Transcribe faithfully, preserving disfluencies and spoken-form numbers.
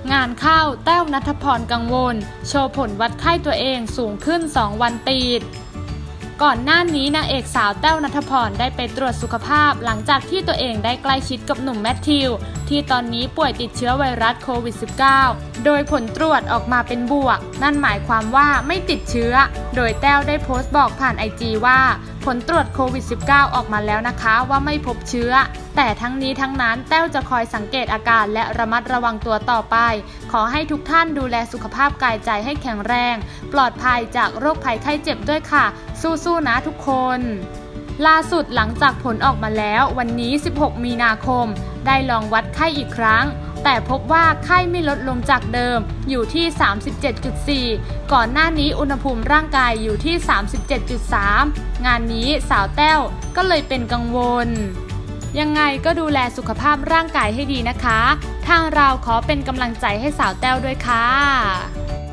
งานเข้าแต้วณัฐพรกังวลโชว์ผลวัดไข้ตัวเองสูงขึ้นสองวันติดก่อนหน้านี้นางเอกสาวแต้วณัฐพรได้ไปตรวจสุขภาพหลังจากที่ตัวเองได้ใกล้ชิดกับหนุ่มแมทธิวที่ตอนนี้ป่วยติดเชื้อไวรัสโควิด สิบเก้า โดยผลตรวจออกมาเป็นบวกนั่นหมายความว่าไม่ติดเชื้อโดยแต้วได้โพสต์บอกผ่านไอจีว่าผลตรวจโควิด สิบเก้า ออกมาแล้วนะคะว่าไม่พบเชื้อแต่ทั้งนี้ทั้งนั้นแต้วจะคอยสังเกตอาการและระมัดระวังตัวต่อไปขอให้ทุกท่านดูแลสุขภาพกายใจให้แข็งแรงปลอดภัยจากโรคภัยไข้เจ็บด้วยค่ะสู้ๆนะทุกคนล่าสุดหลังจากผลออกมาแล้ววันนี้สิบหกมีนาคมได้ลองวัดไข้อีกครั้งแต่พบว่าไข้ไม่ลดลงจากเดิมอยู่ที่ สามสิบเจ็ดจุดสี่ ก่อนหน้านี้อุณหภูมิร่างกายอยู่ที่ สามสิบเจ็ดจุดสาม งานนี้สาวแต้วก็เลยเป็นกังวลยังไงก็ดูแลสุขภาพร่างกายให้ดีนะคะทางเราขอเป็นกำลังใจให้สาวแต้วด้วยค่ะ